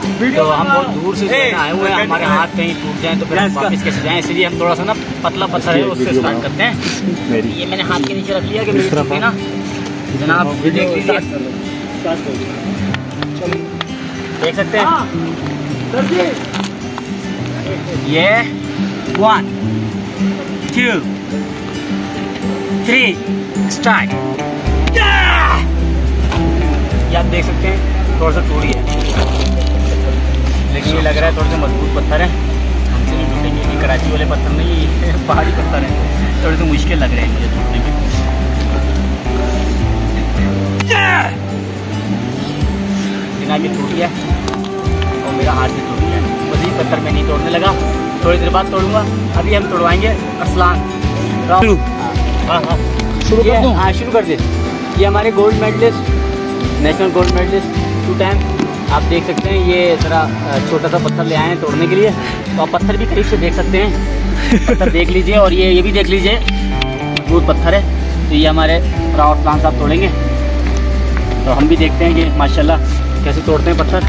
तो हम बहुत दूर से आए हुए हैं, हमारे हाथ कहीं टूट जाए तो फिर हम वापस कैसे जाएं, इसलिए हम थोड़ा सा ना पतला पत्थर है उससे स्टार्ट करते हैं। ये मैंने हाथ के नीचे रख लिया कि मेरी तरफ ना जनाब देख लीजिए, देख सकते हैं ये 1 2 3 स्टार्ट। ये आप देख सकते हैं थोड़ा सा टूट गया, लेकिन ये लग रहा है थोड़े से मजबूत पत्थर है, हमसे नहीं टूटेंगे। ये कराची वाले पत्थर नहीं, ये पहाड़ी पत्थर है, थोड़े से मुश्किल लग रहे हैं मुझे टूटने के। बिना के टूट गया और मेरा हाथ भी टूट गया, बस ये पत्थर में नहीं तोड़ने लगा, थोड़ी देर बाद तोड़ूंगा। अभी हम तोड़वाएंगे अरसलान। शुरू कर दूं? हाँ शुरू कर दे। ये हमारे gold medalist, national gold medalist 2 time, आप देख सकते हैं। ये ज़रा छोटा सा पत्थर ले आए हैं तोड़ने के लिए, तो आप पत्थर भी करीब से देख सकते हैं, पत्थर देख लीजिए। और ये भी देख लीजिए, मजबूत पत्थर है। तो ये हमारे अरसलान साहब तोड़ेंगे, तो हम भी देखते हैं कि माशाल्लाह कैसे तोड़ते हैं पत्थर।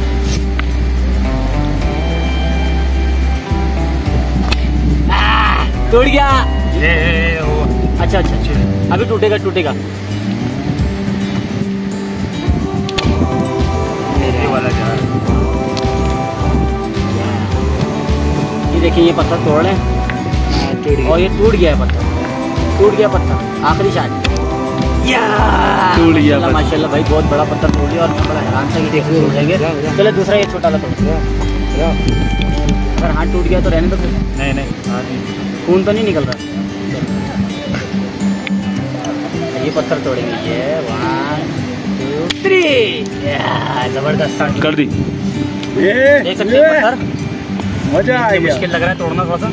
टूट गया। अच्छा, अभी टूटेगा। ये देखिए, ये पत्थर तोड़ लें और ये टूट गया पत्थर, आखिरी शॉट टूट गया माशाल्लाह भाई, बहुत बड़ा पत्थर टूट गया और बड़ा हैरान था कि देखने टूट जाएंगे। चलो दूसरा ये छोटा सा अगर हाथ टूट गया तो रहने दो फिर। नहीं खून तो नहीं निकल रहा। ये पत्थर तोड़ेंगे, ये 1 2 3 जबरदस्त कर दी। देख सकते हैं पत्थर, मजा आ गया। मुश्किल लग रहा है तोड़ना थोड़ा सा।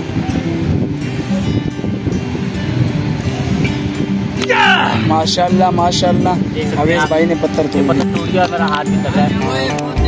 माशाल्लाह अवेश भाई ने पत्थर टूट गया, मेरा हाथ भी चल रहा है।